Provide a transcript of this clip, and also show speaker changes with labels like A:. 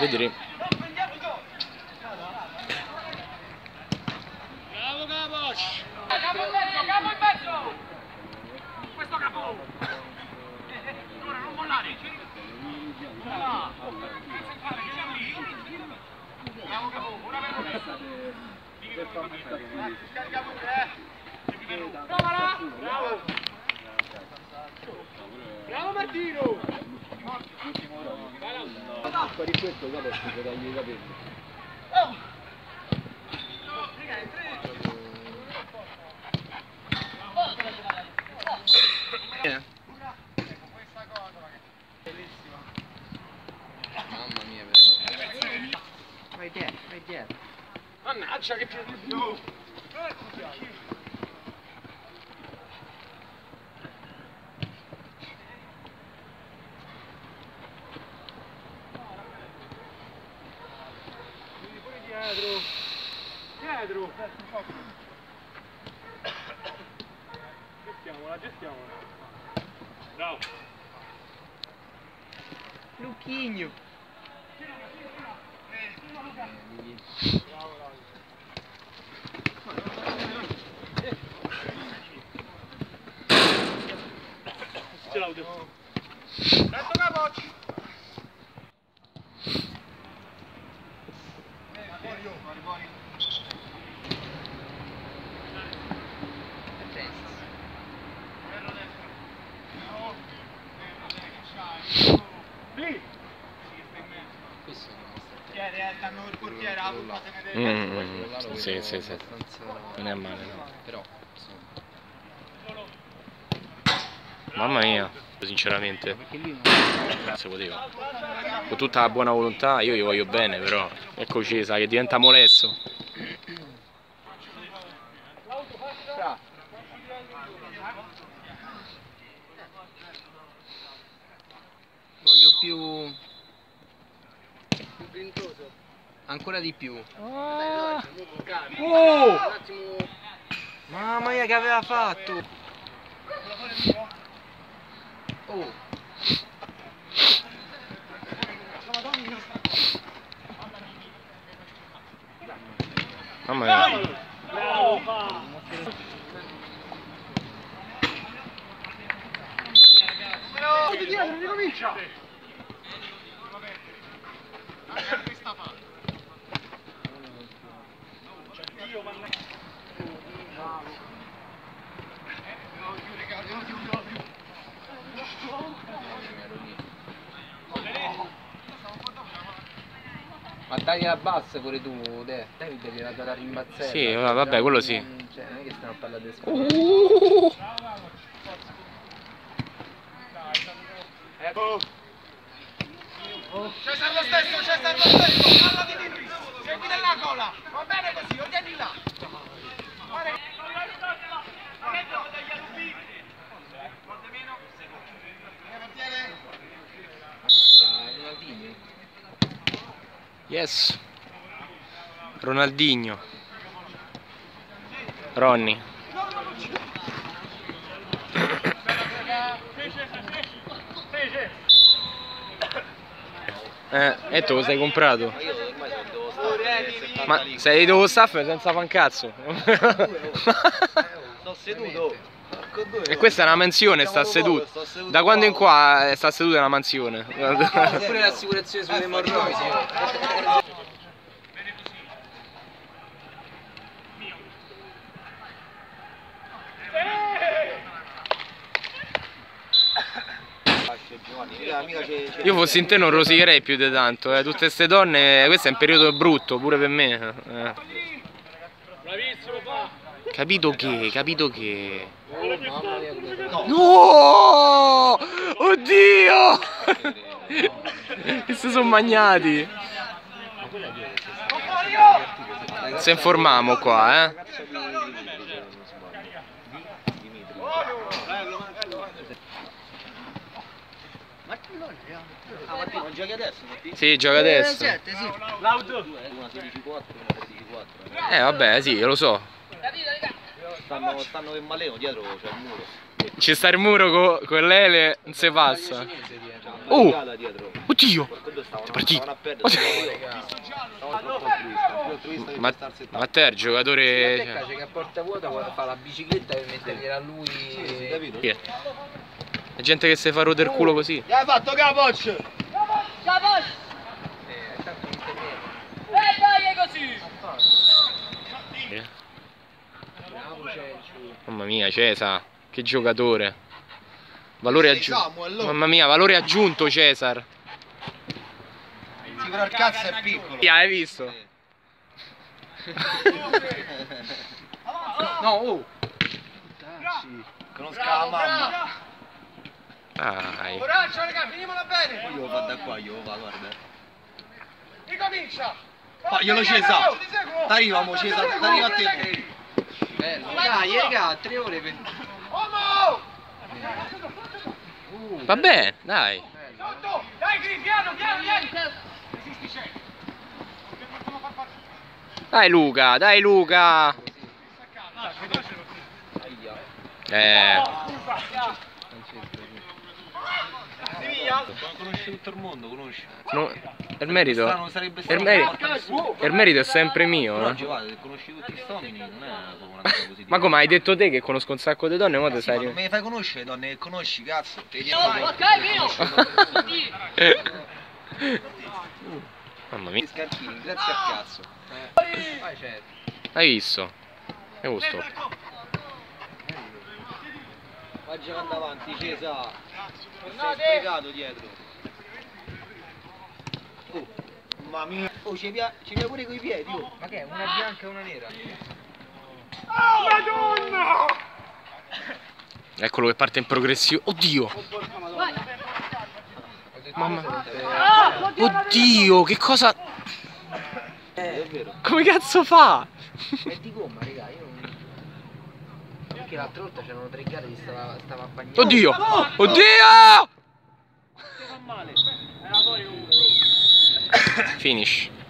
A: Vedremo.
B: Bravo Capo! Capo in mezzo! Questo capo! Ora non mollare! Bravo! Bravo capo! Ora per destra! Scarica pure, provala! Bravo! Bravo Martino!
C: Per questo capo si tagli i capelli.
A: Mamma mia, però.
C: Vai dietro.
B: Mannaggia che più più! Dietro! Gestiamola! Bravo!
C: Lucchigno.
B: Ce l'ho detto! Tanto Capo! Fuori! Sì! Danno il portiere, la puntata
A: Sì. Non è male, no.
C: Però
A: Mamma mia, sinceramente non si poteva. Con tutta la buona volontà, io gli voglio bene, però eccoci, sa che diventa molesto.
C: voglio più grintoso. Ancora di più.
B: Oh!
C: Mamma mia che aveva fatto. Oh.
A: Mamma mia.
B: Dietro, ricomincia!
C: Ma tagli la bassa pure tu, David gli ha dato la rimbazzetta.
A: Sì, vabbè, quello sì.
C: Cioè, non è che stiamo a parlare di scuola.
B: Cesar lo stesso, palla di Dini, segui nella cola, va bene così, lo tieni là.
A: Yes. Ronaldinho. Ronny. E tu lo sei comprato? Ma sei dopo staff senza fan cazzo.
C: Sto seduto.
A: E questa è una mansione, sta seduto. Da quando in qua sta seduto è una mansione.
C: Pure l'assicurazione sulle emorroidi.
A: Io fossi in te non rosicherei più di tanto, tutte queste donne, questo è un periodo brutto pure per me. Capito che? No! Oddio! Che si sono magnati! Se informiamo qua,
C: Non giochi adesso?
A: Sì, gioca adesso.
C: Sì.
B: L'auto.
C: Una 16-4, una 16-4.
A: Vabbè, sì, io lo so.
C: Stanno che maleno dietro, c'è il muro.
A: Ci sta il muro con l'ele, non si passa. Oh! Oddio! Partito.
C: Stavano a perdere. Stavo troppo altruista.
A: Ma te il giocatore...
C: Te piace che a porta vuota fa la bicicletta per mettergliela a lui.
A: Chi è? È gente che si fa rodere il culo così.
B: Hai fatto Capoc! Capoc!
C: Tanto non te ne
B: Dai così!
A: Mamma mia, Cesar, che giocatore. Valore aggiunto. Mamma mia, valore aggiunto Cesar.
B: Sì, però il cazzo è piccolo.
A: Hai visto?
C: No, oh!
B: Conosca la mamma.
A: Dai.
B: Coraggio, raga, finiamola bene!
D: Io vado da qua, io va, guarda.
B: Ricomincia!
D: Faglielo Cesar! Arriviamo Cesar, arriva a te!
C: Bello. Dai, raga, 3 ore per...
B: Uomo!
A: Va bene, dai.
B: Sotto! Dai, piano, piano, vieni! Resisti, c'è!
A: Dai Luca, dai Luca.
D: Conosci tutto il mondo, conosci?
A: No, il merito.
D: Strano, sarebbe
A: Il
D: strano.
A: merito è sempre mio, no?
D: Oggi guarda, conosci tutti gli uomini, non è proprio una cosa positiva.
A: Ma come hai detto te che conosco un sacco di donne, mo te
D: Sì, ma non
A: sai.
D: me le fai conoscere le donne che conosci, cazzo. Te li
A: Mamma mia.
D: Scarpini, grazie al cazzo.
C: Vai, certo.
A: Hai visto? E gusto.
D: Va giocando avanti, Cesar. Sei sprecato dietro. Oh, mamma mia. Oh, ci via pure coi piedi, oh.
C: Ma che è? Una bianca e una nera?
B: Madonna!
A: Eccolo che parte in progressione. Oddio! Mamma. Oddio, che cosa.
D: È vero.
A: Come cazzo fa?
C: È di gomma, raga, io non... Perché l'altra volta c'erano 3 gare che stava a bagnare.
A: Oddio! Oddio!
D: Ti fa male.
A: Finish.